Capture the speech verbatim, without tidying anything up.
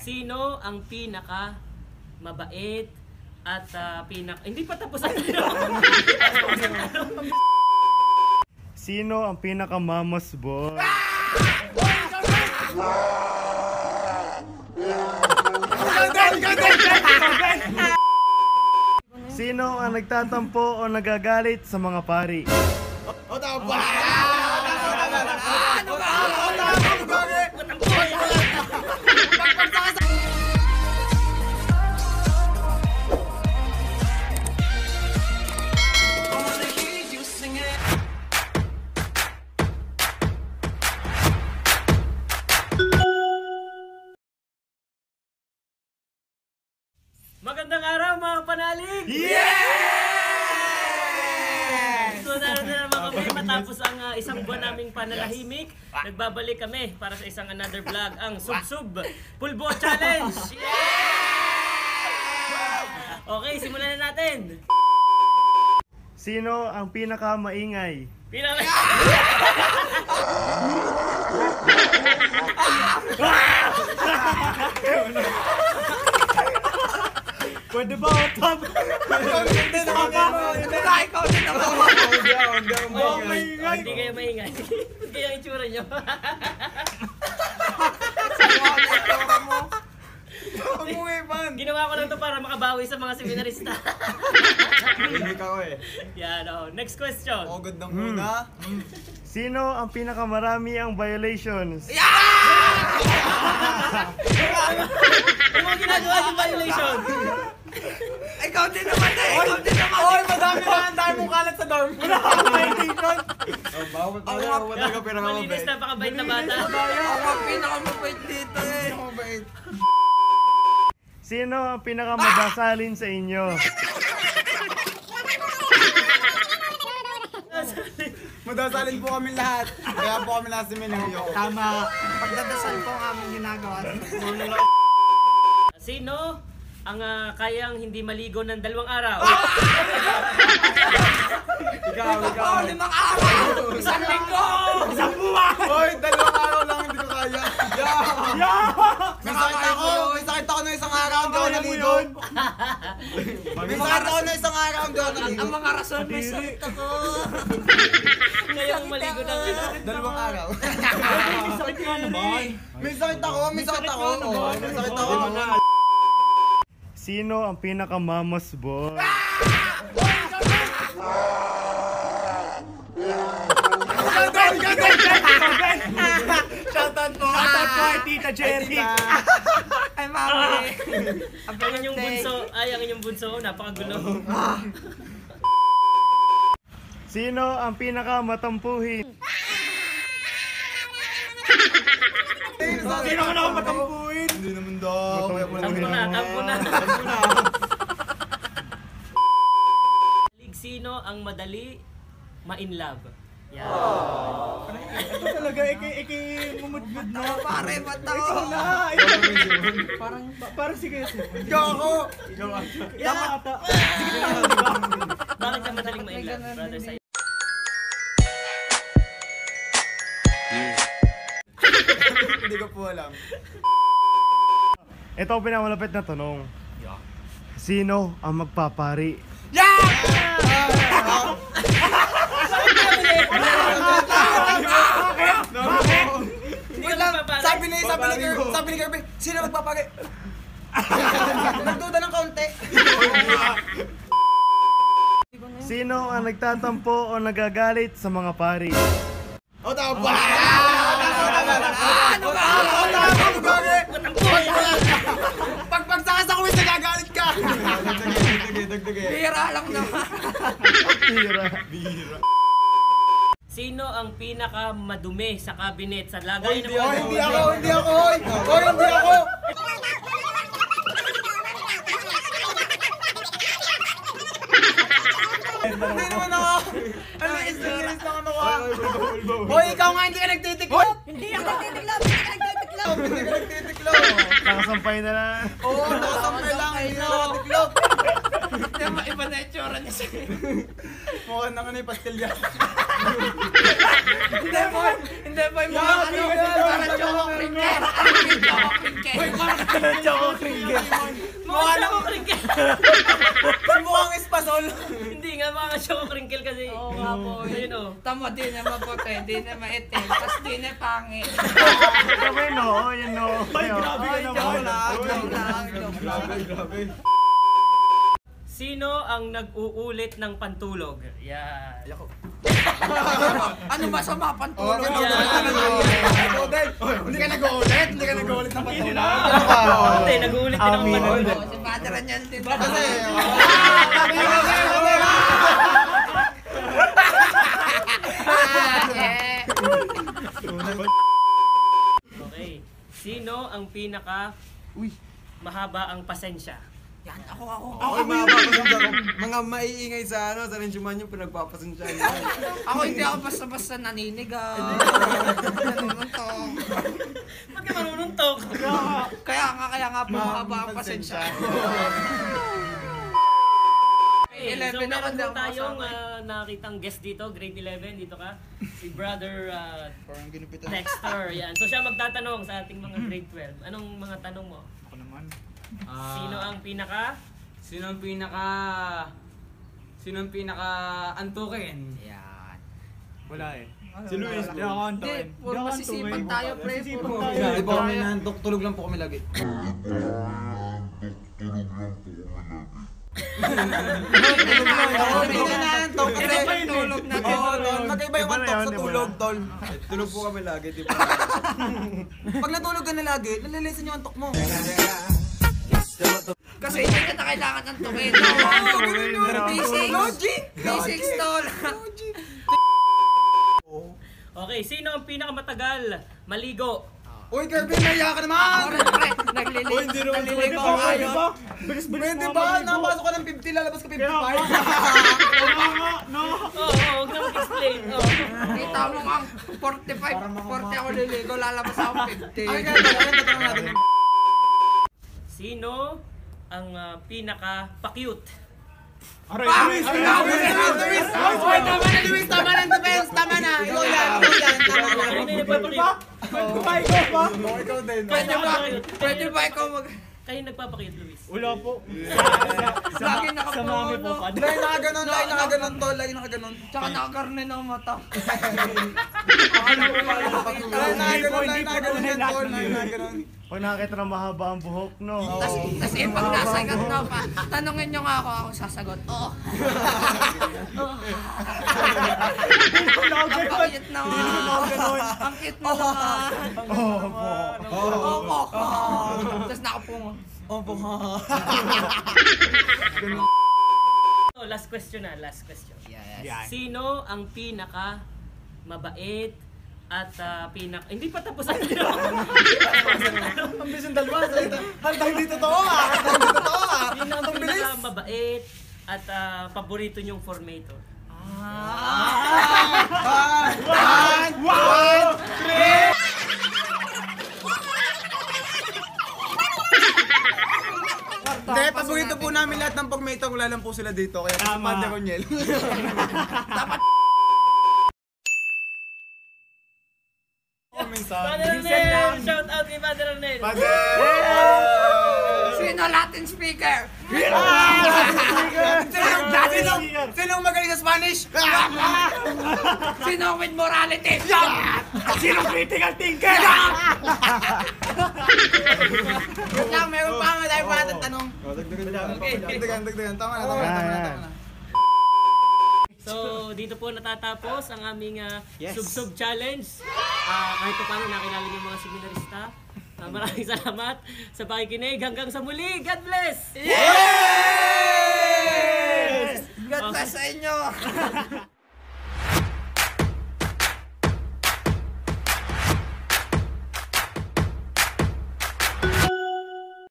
Sino ang pinaka mabait at uh, pinak... Hindi pa tapos ang Sino ang pinaka mama's boy? Sino ang nagtatampo o nagagalit sa mga pari? O tama! Magandang araw mga panalig! Yeah! So naroon na naman kami matapos ang uh, isang buwan naming panalahimik. Nagbabalik kami para sa isang another vlog, ang Sub-Sub Pulbo Challenge! Yeah! Okay, simulan na natin! Sino ang pinaka maingay? Pinaka... Pwede ba utap? Hindi na kami mo! Hindi na ikaw din ako! Oh my God! Hindi kayo maingay. Hindi yung itsura nyo. Ginawa ko lang to para makabawi sa mga seminarista. Hindi ka ko eh. Yan o. Next question. O, gandang muna. Sino ang pinaka marami ang violations? Ano mga ginagawa yung violation? Ikaw din naman eh! Ikaw din naman! Oy, madami na ang dahil mong kalat sa dorm. Wala kang violation! Bawat na lang. Wala ka Malinis na pakabait na bata. Ako ang pinakamabait dito eh. Pinakamabait. Sino ang pinaka madasalin sa inyo? Madasalin po kami lahat. Kaya po kami lahat si Mineo. Tama. Pagdadasal po ang aming ginagawa. Sino ang uh, kayang hindi maligo ng dalawang araw? Ikaw, ikaw. Limang araw! Isang linggo! Isang buwan! Hoy, dalawang araw lang hindi ko kaya. Yeah! Yeah! May sakit ako! May sakit ako na isang araw hindi ako naligo. May sakit ako na isang araw hindi ako naligo. Ang mga rason, may sakit ako. Kayang maligo ng Dalawang araw. May sakit nga naman. May sakit ako, may sakit ako. Oo, may sakit ako. Sino ang pinaka mama's boy? Shoutout po! Shoutout po kay Tita Jerry! Ay, mami. Ang inyong bunso, ay ang inyong bunso, napakagulo. Sino ang pinaka matampuhin? Sino ka na ako matampuin? Hindi naman daw. Tampo na, tampo na. Sino ang madali ma-in love? Yan. Ito talaga, iki-mumudmud na. Pare, mata ko. Ikaw na! Ikaw Parang, Parang sige. Ikaw ako! Ikaw ako. Tama ata. Bakit ka madaling ma-in love, brother sa'yo? Hindi ko po alam. Ito ang pinakamalapit na tanong. Sino ang magpapari? Hindi ka magpapare. Sabi ni, sabi ni Kirby, sabi ni Kirby, sino magpapagi? Nagduda ng kaunti. Sino ang nagtatampo o nagagalit sa mga pari? O tama! Ano ka? O tama! Pag pagsakas ako, nagagalit ka! Dagdagi, dagdagi. bira lang naman. Tira. Sino ang pinaka madumi sa cabinet sa Oy, lagay ng hindi ako, hindi ako, hindi ako, oy! Oy, hindi ako! Hindi naman ako! Ano yung experience ng ano ka? Hoy, ikaw nga hindi ka nagtitiklop! Hindi ako nagtitiklop. Hindi ako nagtitiklop. Hindi ka nagtitiklop! Nakasampay na lang. Oo, nakasampay lang, hindi na nakatiklop! Iba na yung tsura niya siya. Mukha na ka na yung pastilya. Hindi po, hindi po yung mga ano, parang choco cricket. Choco cricket. Choco cricket. Mukha na ko crinkle. Mukhang espasol. Hindi nga mga choco crinkle kasi. Oo nga po. Ayun o. Tama, di na maputi, di na maitim, tapos di na pangit. Kami no, yun no. Ay, grabe ka Ay, naman. joke lang, joke lang, joke lang. Grabe, grabe. Sino ang nag-uulit ng pantulog? Yan. Ano ba sa mga pantulog? Okay, Yeah. Ikaw din. Hindi ka nag-uulit? Hindi ka nag-uulit ng patulang? Hindi, nag-uulit din ang Amin. pantulog. Si Father Raniel din. Kasi, Okay. Sino ang pinaka mahaba ang pasensya? Yan, ako, ako. Ako yung mga papasensya ko. Mga maiingay sa ano, sa Renjuman yung pinagpapasensya niyo. Ako hindi ako basta-basta naninig ah. Ganun to. Ba't ka manununtok? Kaya nga, kaya nga po mahaba ang pasensya. Okay, so eleven meron naman daw po tayong kasama. ah, nakitang guest dito, grade eleven, dito ka. Si brother ah, Parang ginupitan. Dexter, yan. So siya magtatanong sa ating mga grade twelve. Anong mga tanong mo? Ako naman. Sino ang pinaka? Sino ang pinaka... Sino ang pinaka antukin? Yan. Wala eh. Si Luis. Hindi ako Hindi, antukin. puro masisipan tayo, pre. Puro Hindi pa kami nantok, tulog lang po kami lagi. Hindi na nantok kasi. Iba yung tulog na Oo, tulog. tol. Magkaiba yung Iba na antok yun, sa iba tulog, na. tol. Tulog po kami lagi, di ba? Pag natulog ka na lagi, nalilisan yung antok mo. Kasi hindi ka na kailangan ng tukin. B six. Logic! B six tol. Okay, sino ang pinakamatagal maligo? Uy, Kirby, naiya ka Ako naman! rin, pre. Naglilig. Uy, hindi naman Naliligo pwede ako ba? ngayon. Bilis-bilis Pwede ba? Napasok ka ng fifty, lalabas ka fifty-five. No. Oo, oh, huwag na mag-explain. Oh. Kita mo nga, forty-five, forty ako liligo, lalabas ako fifty. Ay, kaya ba? Ayun, tatanong natin. Sino ang ah, pinaka-pa-cute? Aray, Ah, aray, Luis! aray, Luis! aray, Luis! Uy, tama na, Luis! Tama na, defense! Tama na! Ikaw yan! Ikaw yan! Tama na! Ano yung nagpapa-cute? Kumain ko pa. Oo, ikaw din. Pwede ba? Pwede ba ikaw mag... Kayo nagpapa-cute, Luis? Wala po. Lagi nakapuno. Sa mami po ka. Lagi nakaganon, lagi nakaganon, tol. Lagi nakaganon. Tsaka nakakarne ng mata. Lagi nakaganon, lagi nakaganon, tol. Lagi nakaganon. Pag nakakita na mahaba ang buhok, no? Tas, tas eh, pag nasagot na pa, tanungin nyo nga ako, ako sasagot. Oo. Ang cute naman. Ang cute mo naman. Oo po. Oo, oo. Tas nakapungo. Opo ka. Oh, last question na, last question. Yan. Sino ang pinaka mabait at ah, pinak... Hindi pa tapos ang tanong. Ang bilis yung dalawa. Haldang di totoo ah. Haldang di totoo ah. Sino ang Ang bilis. pinaka mabait at ah, paborito niyong formator? One, one, one, three. Hindi, paborito po namin lahat ng pagmate wala lang po sila dito. Kaya si Tama. Padre Roniel. Father Arnel! Shout out kay Father Arnel! Sino Latin speaker? Sinong, sinong, sinong magaling sa Spanish? Sino with morality? Sino critical thinker? Wait lang, meron pa nga tayo pa natin tanong. Dagdagan, dagdagan. Tama na, tama na, tama na, tama na. So, dito po natatapos ang aming uh, sub-sub challenge. Uh, kahit pa paano nakilala niyo mga seminarista. Uh, maraming salamat sa pakikinig. Hanggang sa muli. God bless! Yes! God bless sa inyo!